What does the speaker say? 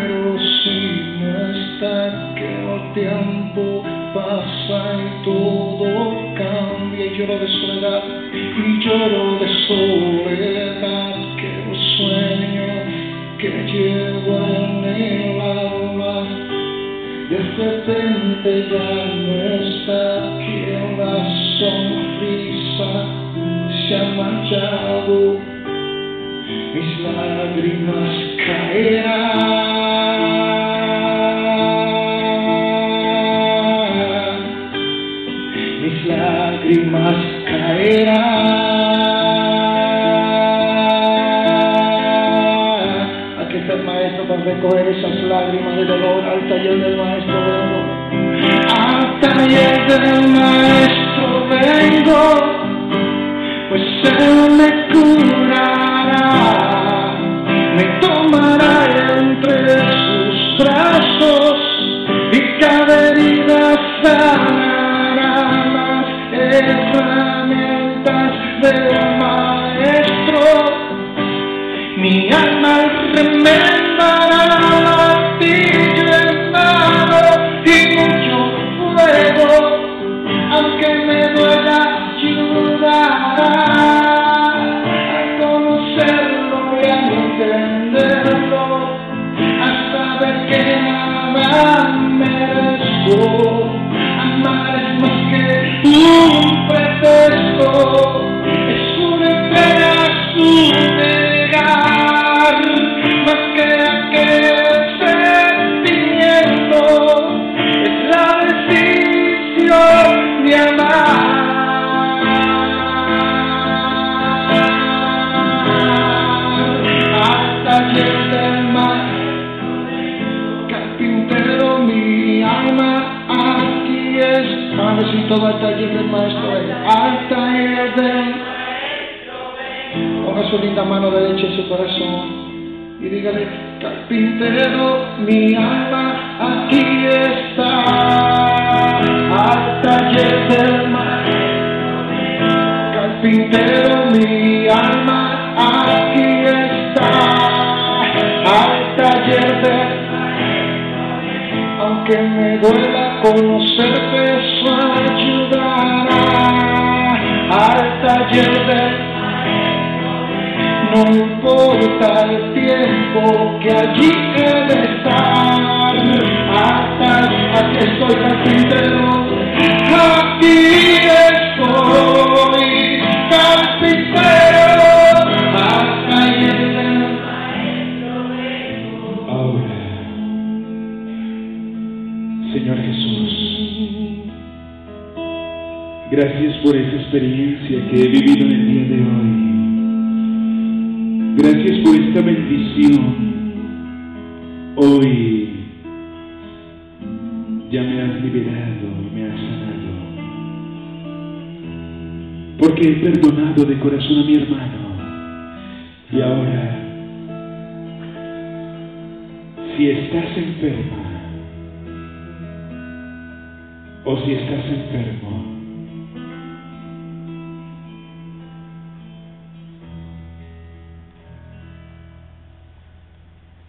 pero si no está, que el tiempo pasa y todo cambia. Y lloro de soledad, y lloro de soledad, que el sueño que llevo en el alma de repente ya no está, que la sonrisa se ha manchado, mis lágrimas caerán, mis lágrimas caerán. Aquí está el maestro para recoger esas lágrimas de dolor. Al taller del maestro vengo, al taller del maestro vengo, pues él me curará, me tomará entre sus brazos y cada herida sanará. Las herramientas del maestro, mi alma remendará, martillo en mano y mucho fuego, aunque me duela ayudará a conocerlo y a entenderlo, a saber que nada merezco. Amar es más que un pretexto, es un pedazo de negar, más que aquel sentimiento, es la decisión de amar. Al taller del maestro, carpintero mi alma, aquí es. Vamos a decir todo al taller del maestro, al taller del maestro. Ponga su linda mano derecha en su corazón y dígale: carpintero, mi alma aquí está. Al taller del maestro, carpintero, mi alma aquí está. Al taller del maestro, aunque me duela conocerte, eso ayudará. Al taller del maestro, no importa el tiempo que allí he de estar. Aquí estoy, carpintero, aquí estoy, carpintero. Al taller del maestro vengo. Ahora, Señor Jesús, gracias por esa experiencia que he vivido en el día de hoy. Gracias por esta bendición. Hoy ya me has liberado y me has sanado, porque he perdonado de corazón a mi hermano. Y ahora, si estás enferma o si estás enfermo,